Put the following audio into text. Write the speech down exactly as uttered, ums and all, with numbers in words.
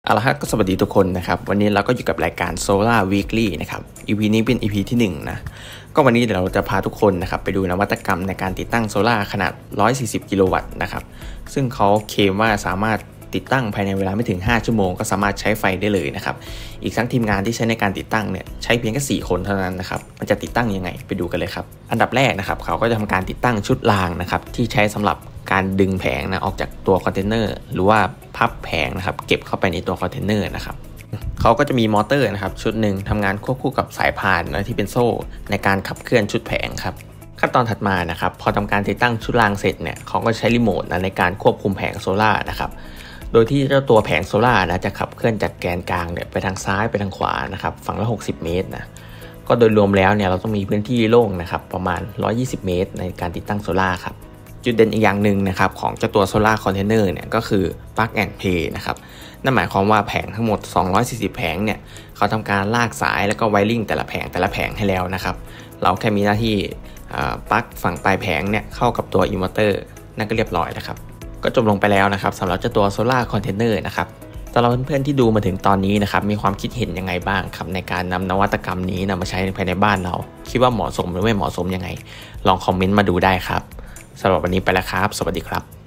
เอาละครับก็สวัสดีทุกคนนะครับวันนี้เราก็อยู่กับรายการ Solar Weekly นะครับ อี พี นี้เป็น อี พี ที่หนึ่งนะก็วันนี้เดี๋ยวเราจะพาทุกคนนะครับไปดูนวัตกรรมในการติดตั้งโซล่าขนาดหนึ่งร้อยสี่สิบกิโลวัตต์นะครับซึ่งเขาเคลมว่าสามารถติดตั้งภายในเวลาไม่ถึงห้าชั่วโมงก็สามารถใช้ไฟได้เลยนะครับอีกทั้งทีมงานที่ใช้ในการติดตั้งเนี่ยใช้เพียงแค่สี่คนเท่านั้นนะครับมันจะติดตั้งยังไงไปดูกันเลยครับอันดับแรกนะครับเขาก็จะทำการติดตั้งชุดรางนะครับที่ใช้สำหรับการดึงแผงนะออกจากตัวคอนเทนเนอร์หรือว่าพับแผงนะครับเก็บเข้าไปในตัวคอนเทนเนอร์นะครับเขาก็จะมีมอเตอร์นะครับชุดหนึ่งทำงานควบคู่กับสายพานนะที่เป็นโซ่ในการขับเคลื่อนชุดแผงครับขั้นตอนถัดมานะครับพอทำการติดตั้งชุดรางเสร็จเนี่ยเขาก็ใช้รีโมทนะในการควบคุมแผงโซล่านะครับโดยที่เจ้าตัวแผงโซล่านะจะขับเคลื่อนจากแกนกลางเนี่ยไปทางซ้ายไปทางขวานะครับฝั่งละหกสิบเมตรนะก็โดยรวมแล้วเนี่ยเราต้องมีพื้นที่โล่งนะครับประมาณหนึ่งร้อยยี่สิบเมตรในการติดตั้งโซล่าครับจุดเด่นอีกอย่างหนึ่งนะครับของเจ้าตัวโซล่าคอนเทนเนอร์เนี่ยก็คือ Plug and Play นะครับนั่นหมายความว่าแผงทั้งหมดสองร้อยสี่สิบแผงเนี่ยเขาทำการลากสายแล้วก็ไวริ่งแต่ละแผงแต่ละแผงให้แล้วนะครับเราแค่มีหน้าที่ปลั๊กฝั่งปลายแผงเนี่ยเข้ากับตัวอินเวอร์เตอร์นั่นก็เรียบร้อยแล้วครับก็จบลงไปแล้วนะครับสำหรับเจ้าตัวโซล่าคอนเทนเนอร์นะครับสำหรับเพื่อนๆที่ดูมาถึงตอนนี้นะครับมีความคิดเห็นยังไงบ้างครับในการนำนวัตกรรมนี้นำมาใช้ภายในบ้านเราคิดว่าเหมาะสมหรือไม่เหมาะสมยังไงลองคอมเมนต์มาดูได้ครับสำหรับวันนี้ไปแล้วครับสวัสดีครับ